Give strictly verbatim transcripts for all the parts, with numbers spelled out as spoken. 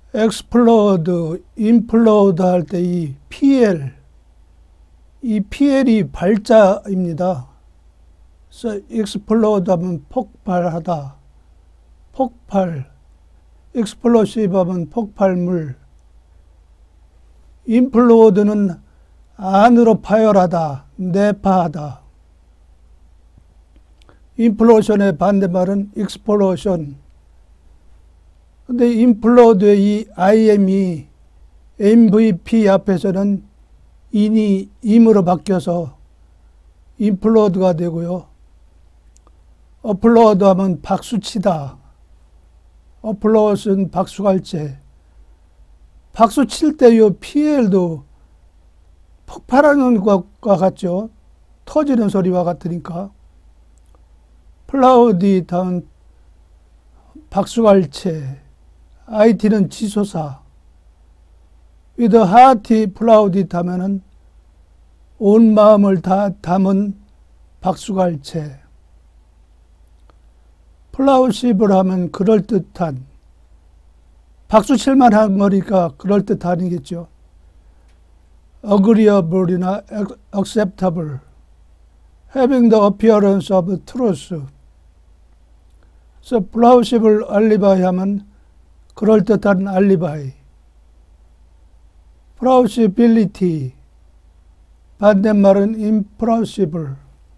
explode, implode 할 때 이 피엘, 이 피엘이 발자입니다. 그래서 explode 하면 폭발하다, 폭발, explosive 하면 폭발물, implode는 안으로 파열하다, 내파하다. implosion의 반대말은 explosion. 근데 implode의 이 im이 엠브이피 앞에서는 인이 임으로 바뀌어서 implode가 되고요. applaud 하면 박수치다. applaud은 박수갈채. 박수 칠 때 이 피엘도 폭발하는 것과 같죠. 터지는 소리와 같으니까. 플라우디 다음 박수갈채. 아이티는 지소사. with a hearty plaudit 하면은 온 마음을 다 담은 박수갈채. 플라우시블 하면 그럴듯한. 박수 칠만한 거니까 그럴듯하겠죠. agreeable이나 acceptable. having the appearance of truth. 그래서 plausible alibi 하면 그럴듯한 알리바이. plausibility. 반대말은 implausible.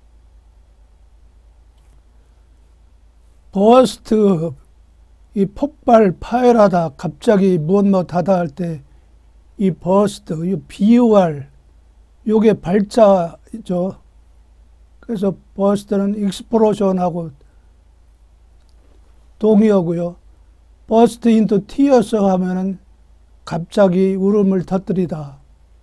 burst. 이 폭발, 파열하다, 갑자기 무엇 못하다 할 때 이 burst, 이 비유할, 요게 발자죠. 그래서 burst는 explosion하고 동의어고요. burst into tears 하면은 갑자기 울음을 터뜨리다.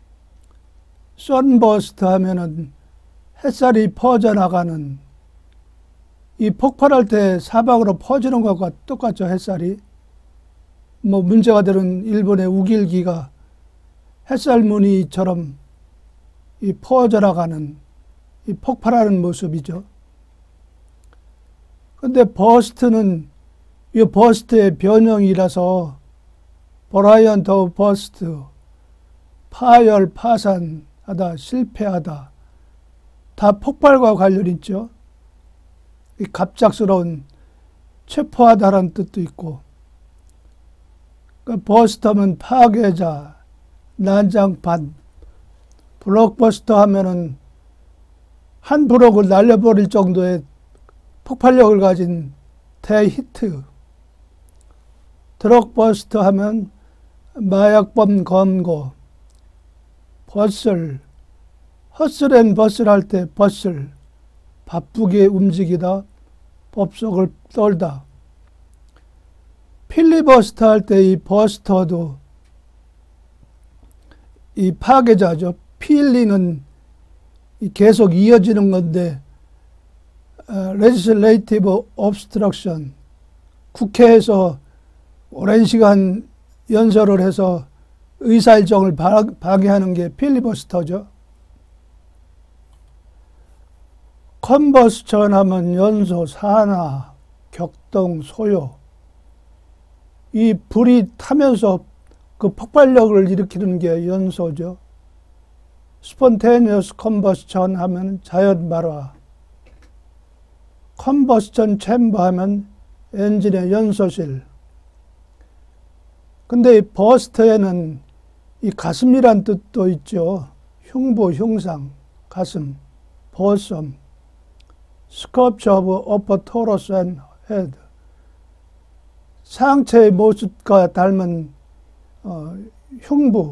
sunburst 하면은 햇살이 퍼져나가는, 이 폭발할 때 사방으로 퍼지는 것과 똑같죠, 햇살이. 뭐 문제가 되는 일본의 우길기가 햇살 무늬처럼 이 퍼져나가는, 이 폭발하는 모습이죠. 근데 버스트는 이 버스트의 변형이라서 버라이언트 오브 버스트, 파열, 파산하다, 실패하다, 다 폭발과 관련 있죠. 이 갑작스러운, 체포하다라는 뜻도 있고, 그러니까 버스트 하면 파괴자, 난장판, 블록버스터 하면은 한 블록을 날려버릴 정도의 폭발력을 가진 대히트. 드럭버스터 하면 마약범 검거. 버슬, 허슬 앤 버슬 할 때 버슬, 바쁘게 움직이다, 법석을 떨다. 필리버스터 할 때 이 버스터도 이 파괴자죠. 필리는 계속 이어지는 건데, legislative obstruction, 국회에서 오랜 시간 연설을 해서 의사일정을 방해하는 게 필리버스터죠. 컨버스천 하면 연소, 산화, 격동, 소요. 이 불이 타면서 그 폭발력을 일으키는 게 연소죠. 스폰테니어스 컨버스천 하면 자연 발화. 컨버스천 챔버 하면 엔진의 연소실. 근데 이 버스트에는 이 가슴이란 뜻도 있죠. 흉부, 흉상, 가슴, 보섬. Sculpture of upper torus and head. 상체의 모습과 닮은 어, 흉부.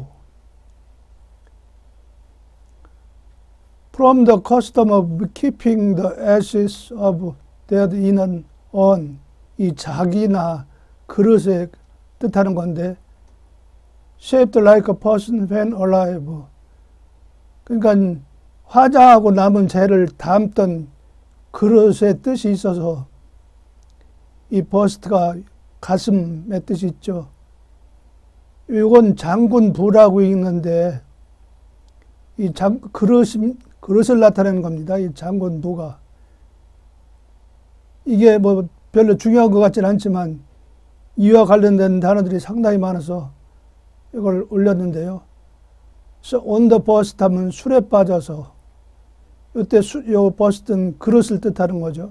From the custom of keeping the ashes of dead in an urn. 이 자기나 그릇에 뜻하는 건데, shaped like a person when alive. 그러니까 화장하고 남은 재를 담던 그릇의 뜻이 있어서 이 버스트가 가슴의 뜻이 있죠. 이건 장군부라고 읽는데 이 장, 그릇, 그릇을 나타내는 겁니다. 이 장군부가. 이게 뭐 별로 중요한 것 같지는 않지만 이와 관련된 단어들이 상당히 많아서 이걸 올렸는데요. 그래서 on the bust 하면 술에 빠져서, 이때 수, 요 bust는 그릇을 뜻하는 거죠.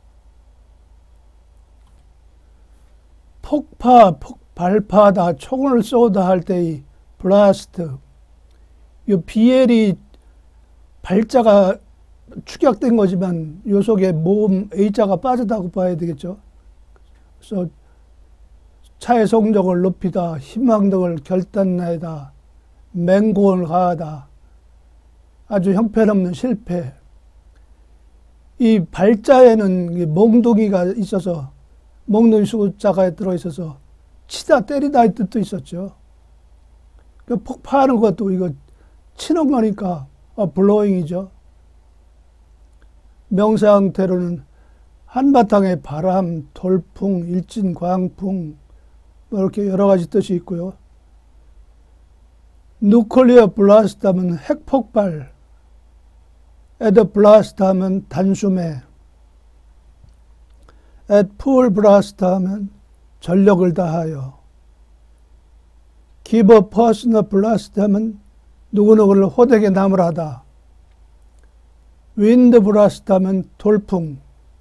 폭파, 폭, 발파하다, 총을 쏘다 할 때의 blast. 이 비엘이 발자가 축약된 거지만 요 속에 모음 A자가 빠졌다고 봐야 되겠죠. 그래서 차의 성적을 높이다, 희망등을 결단내다, 맹공을 가하다, 아주 형편없는 실패. 이 발자에는 몽둥이가 있어서, 몽둥이 숫자가 들어있어서 치다 때리다 의 뜻도 있었죠. 그 폭파하는 것도 이거 치는 거니까 어, 블로잉이죠. 명사 형태로는 한바탕의 바람, 돌풍, 일진, 광풍, 뭐 이렇게 여러 가지 뜻이 있고요. 누클리어 블라스트 하면 핵폭발, 에드 블라스트 하면 단숨에, at full blast 하면 전력을 다하여, give a personal blast 하면 누구누구를 호되게 나무라다, wind blast 하면 돌풍,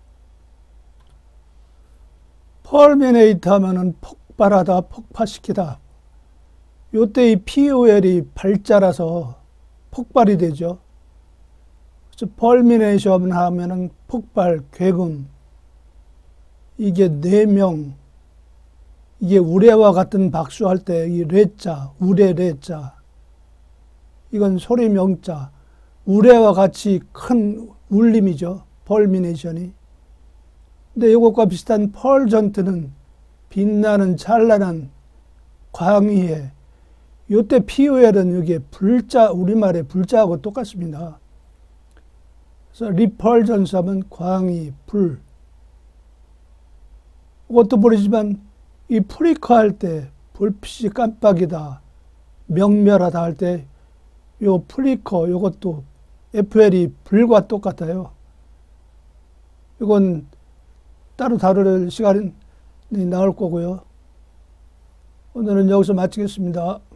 fulminate 하면은 폭발하다, 폭파시키다. 요때 이 폴이 발자라서 폭발이 되죠. 그래서 fulmination 하면은 폭발, 괴금. 이게 네 명, 이게 우레와 같은 박수할 때 이 레자, 우레 레자. 이건 소리 명자. 우레와 같이 큰 울림이죠. fulmination이. 근데 이것과 비슷한 펄전트는 빛나는 찬란한 광의에, 요때 피오엘은 여기에 불자, 우리말의 불자하고 똑같습니다. 그래서 리펄전스 하면 광의, 불. 이것도 모르지만 이 프리커 할 때 불빛이 깜빡이다, 명멸하다 할 때 요 프리커, 요것도 에프엘이 불과 똑같아요. 이건 따로 다룰 시간이 나올 거고요. 오늘은 여기서 마치겠습니다.